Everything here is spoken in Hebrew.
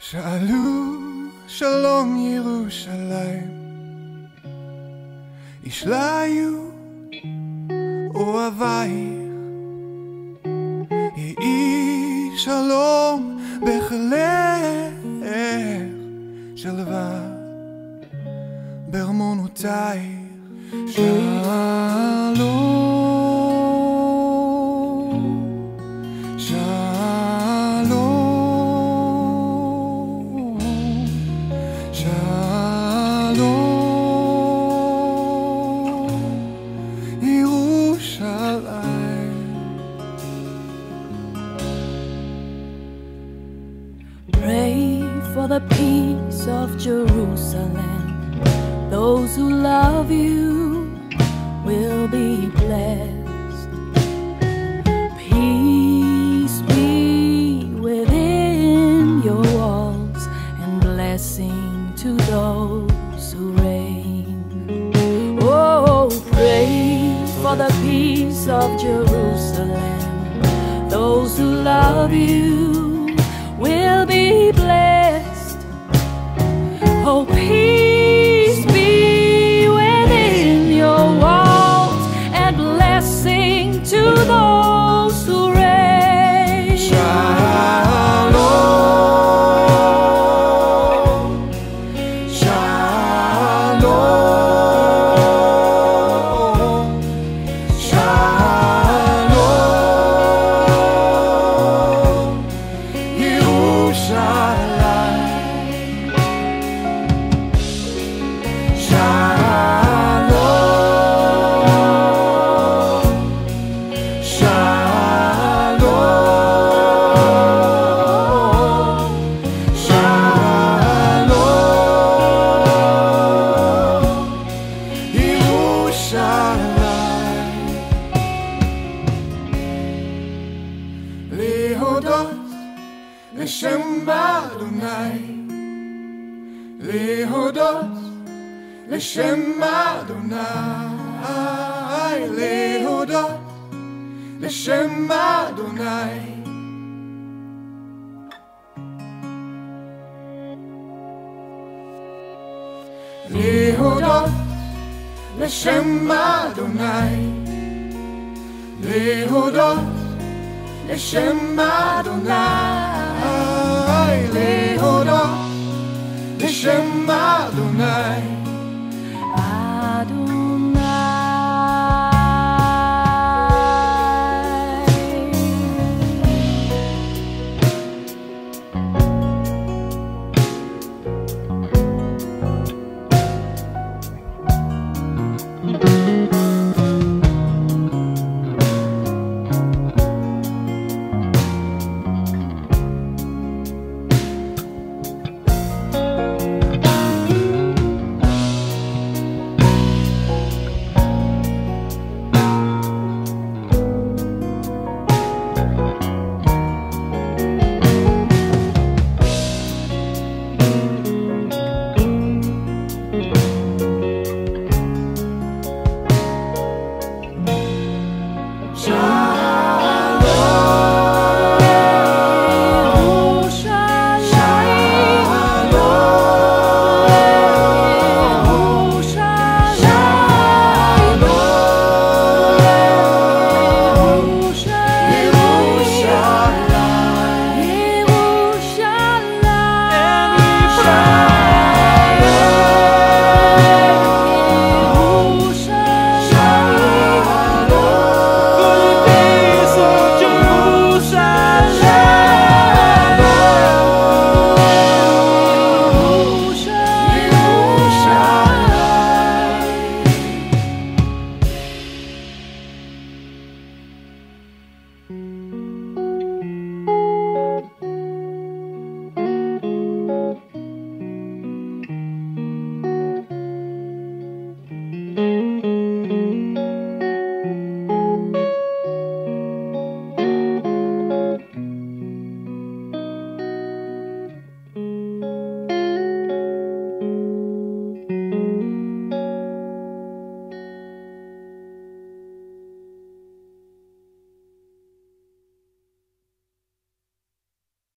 שאלו שלום ירושלים, ישליו אוהבייך, יהי שלום בחילך, שלווה בארמונותייך. שלום, שלום, שלום, ירושלים. Pray for the peace of Jerusalem. Those who love you will be blessed. Peace be within your walls, and blessing to those who reign. Oh, pray for the peace of Jerusalem. Those who love you will be blessed. Oh, peace be within your walls, and blessing to those who reign. Shalom, shalom, shalom, Yerushalayim. Shalom, shalom, shalom, Yerushalayim. להודות לשם אדוני, להודות לשם אדוני, להודות לשם אדוני. להודות לשם אדוני, להודות לשם אדוני, להודות לשם אדוני.